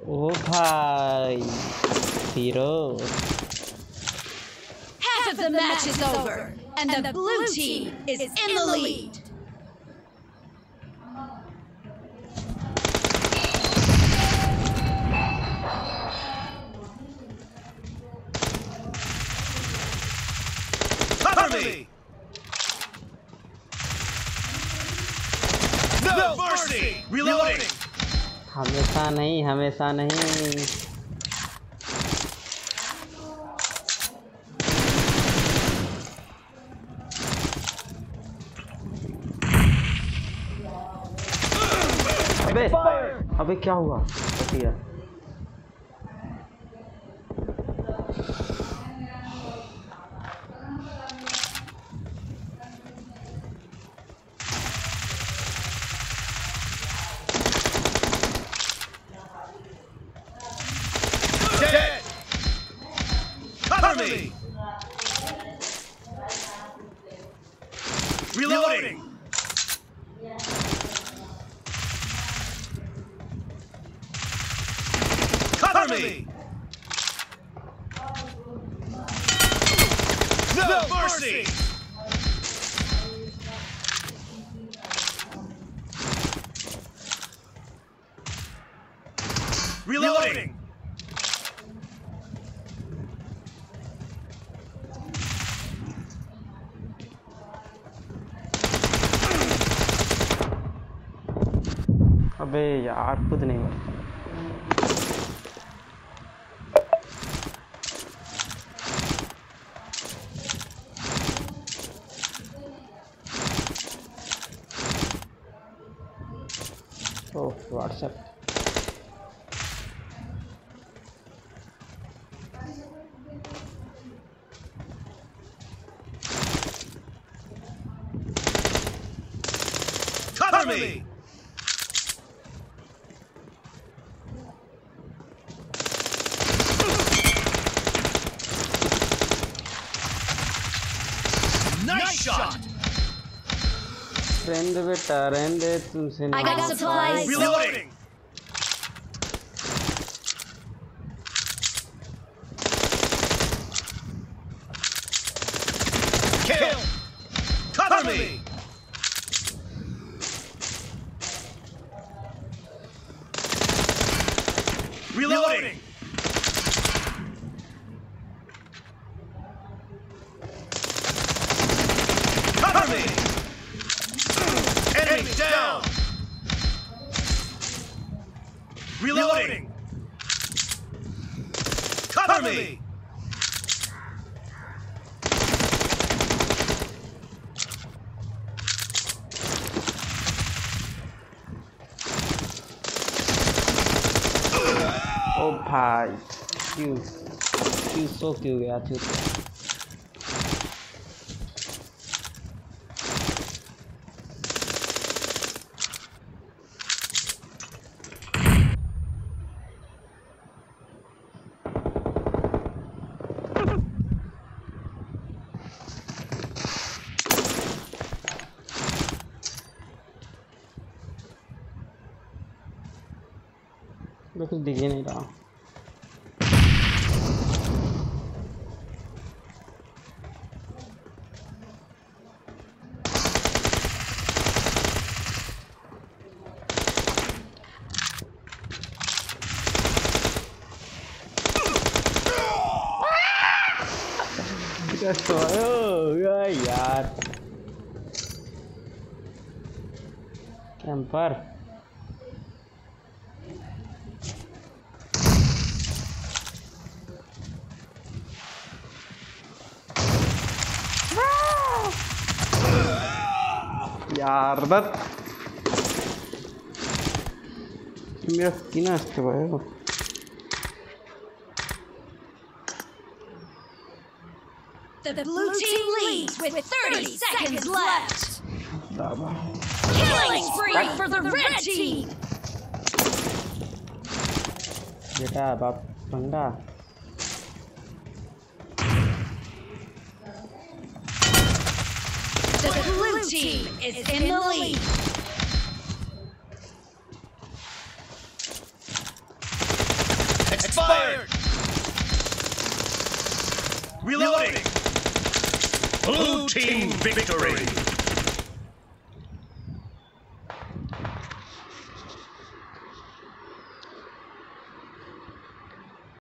ओ भाई hero Half of the match is over, and the blue team is in the lead. Cover me! No mercy! Reloading! हमेशा नहीं हमेशा नहीं अबे अबे क्या हुआ बढ़िया Dead! Cover me! Reloading! Cover me! No mercy! Reloading! अबे यार खुद नहीं मर ओह WhatsApp Cover me! Nice shot! रहने दे बेटा रहने दे तुमसे I got supplies. Reloading! Kill! Cover me! Reloading! Cover me! Enemy down! Reloading! Cover me! ओ भाई क्यों क्यों सो क्यों गया क्यों तो कुछ दिख ही नहीं रहा होगा यार कैंपर यार बस मेरा कितना अच्छा भाई The blue team leads with 30 seconds left. Killing spree for the red team. बेटा बाप पंगा The blue team is in the lead. fired! Reloading! Blue team victory.